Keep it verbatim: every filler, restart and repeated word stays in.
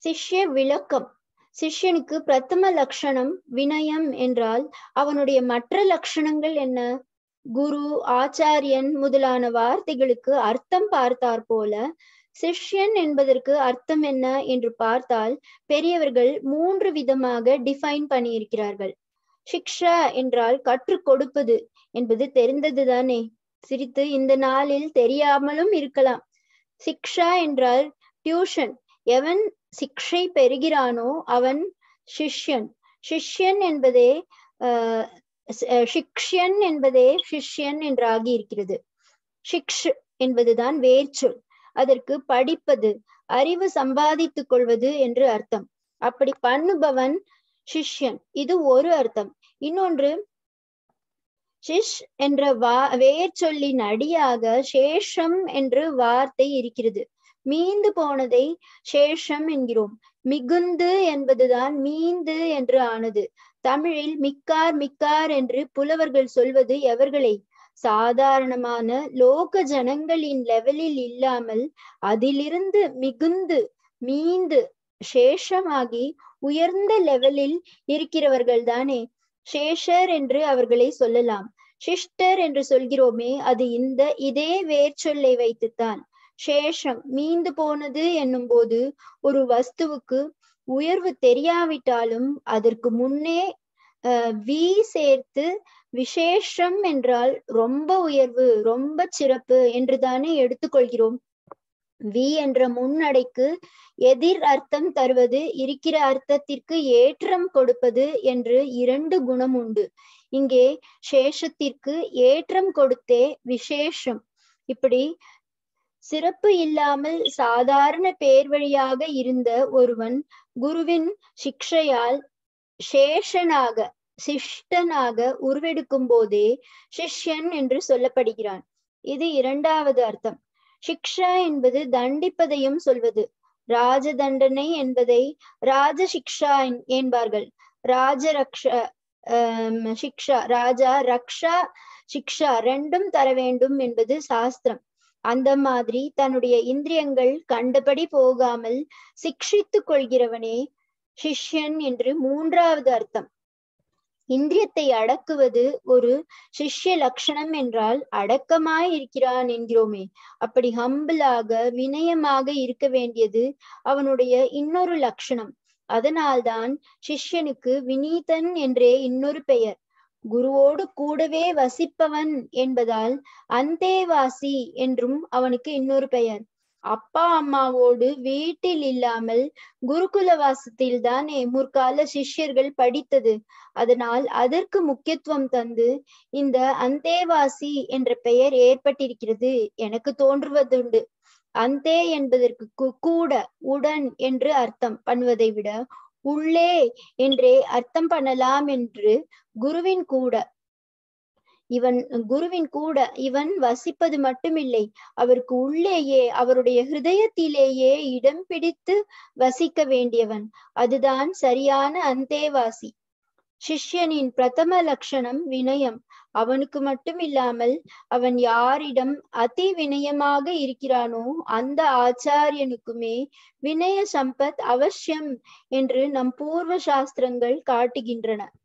சிஷ்ய விளக்கம். சிஷ்யனுக்கு பிரதம லட்சணம் வினயம் என்றால் அவனுடைய மற்ற லட்சணங்கள் என்ன? குரு, ஆச்சாரியன் முதலான வார்த்தைகளுக்கு அர்த்தம் பார்த்தார் போல சிஷ்யன் என்பதற்கு அர்த்தம் என்ன என்று பார்த்தால் பெரியவர்கள் மூன்று விதமாக டிஃபைன் பண்ணியிருக்கிறார்கள். சிக்ஷா என்றால் கற்றுக் கொடுப்பது என்பது தெரிந்ததுதானே. சிரித்து இந்த நாளில் தெரியாமலும் இருக்கலாம். சிக்ஷா என்றால் டியூஷன். எவன் சிக்ஷை பெறுகிறானோ அவன் சிஷ்யன். சிஷ்யன் என்பதே ஆஹ் சிக்ஷன் என்பதே சிஷ்யன் என்றாகி இருக்கிறது. சிக்ஷ் என்பதுதான் வேர்ச்சொல். அதற்கு படிப்பது, அறிவு சம்பாதித்துக் கொள்வது என்று அர்த்தம். அப்படி பண்ணுபவன் சிஷ்யன். இது ஒரு அர்த்தம். இன்னொன்று, சிஷ் என்ற வா வேர்ச்சொல்லின் அடியாக சேஷம் என்று வார்த்தை இருக்கிறது. மீந்து போனதை சேஷம் என்கிறோம். மிகுந்து என்பதுதான் மீந்து என்று ஆனது. தமிழில் மிக்கார் மிக்கார் என்று புலவர்கள் சொல்வது எவர்களை? சாதாரணமான லோக ஜனங்களின் லெவலில் இல்லாமல் அதிலிருந்து மிகுந்து மீந்து சேஷமாகி உயர்ந்த லெவலில் இருக்கிறவர்கள் தானே சேஷர் என்று அவர்களை சொல்லலாம். சிஷ்டர் என்று சொல்கிறோமே, அது இந்த இதே வேர்ச்சொல்லை வைத்துத்தான். சேஷம் மீந்து போனது என்னும் போது ஒரு வஸ்துவுக்கு உயர்வு தெரியாவிட்டாலும் அதற்கு முன்னே அஹ் வி சேர்த்து விசேஷம் என்றால் ரொம்ப உயர்வு, ரொம்ப சிறப்பு என்றுதானே எடுத்துக்கொள்கிறோம். வி என்ற முன்னடைக்கு எதிர் அர்த்தம் தருவது, இருக்கிற அர்த்தத்திற்கு ஏற்றம் கொடுப்பது என்று இரண்டு குணம் உண்டு. இங்கே சேஷத்திற்கு ஏற்றம் கொடுத்தே விசேஷம். இப்படி சிறப்பு இல்லாமல் சாதாரண பேர் வழியாக இருந்த ஒருவன் குருவின் சிக்ஷையால் சேஷனாக சிஷ்டனாக உருவெடுக்கும் போதே சிஷ்யன் என்று சொல்லப்படுகிறான். இது இரண்டாவது அர்த்தம். சிக்ஷா என்பது தண்டிப்பதையும் சொல்வது. ராஜ தண்டனை என்பதை ராஜ சிக்ஷா என்பார்கள். ராஜ ரக்ஷா அஹ் சிக்ஷா ராஜா ரக்ஷா சிக்ஷா ரெண்டும் தர வேண்டும் என்பது சாஸ்திரம். அந்த மாதிரி தன்னுடைய இந்திரியங்கள் கண்டபடி போகாமல் சிக்ஷித்துக் கொள்கிறவனே சிஷ்யன் என்று மூன்றாவது அர்த்தம். இந்திரியத்தை அடக்குவது ஒரு சிஷ்ய லட்சணம் என்றால் அடக்கமாய் இருக்கிறான் என்கிறோமே, அப்படி ஹம்பிளாக வினயமாக இருக்க வேண்டியது அவனுடைய இன்னொரு லட்சணம். அதனால்தான் சிஷ்யனுக்கு வினீதன் என்றே இன்னொரு பெயர். குருவோடு கூடவே வசிப்பவன் என்பதால் அந்தேவாசி என்றும் அவனுக்கு இன்னொரு பெயர். அப்பா அம்மாவோடு வீட்டில் இல்லாமல் குருகுல வாசத்தில் தானே முற்கால சிஷ்யர்கள் படித்தது. அதனால் அதற்கு முக்கியத்துவம் தந்து இந்த அந்தேவாசி என்ற பெயர் ஏற்பட்டிருக்கிறது எனக்கு தோன்றுவதுண்டு. அந்தே என்பதற்கு கூட உடன் என்று அர்த்தம் பண்ணுவதை விட உள்ளே என்றே அர்த்தம் பண்ணலாம் என்று குருவின் கூட இவன் குருவின் கூட இவன் வசிப்பது மட்டுமில்லை, அவருக்கு உள்ளேயே அவருடைய ஹிருதயத்திலேயே இடம் பிடித்து வசிக்க வேண்டியவன். அதுதான் சரியான அந்தேவாசி. சிஷ்யனின் பிரதம லட்சணம் வினயம். அவனுக்கு மட்டும் இல்லாமல் அவன் யாரிடம் அதி வினயமாக இருக்கிறானோ அந்த ஆச்சாரியனுக்குமே வினய சம்பத் அவசியம் என்று நம் பூர்வ சாஸ்திரங்கள் காட்டுகின்றன.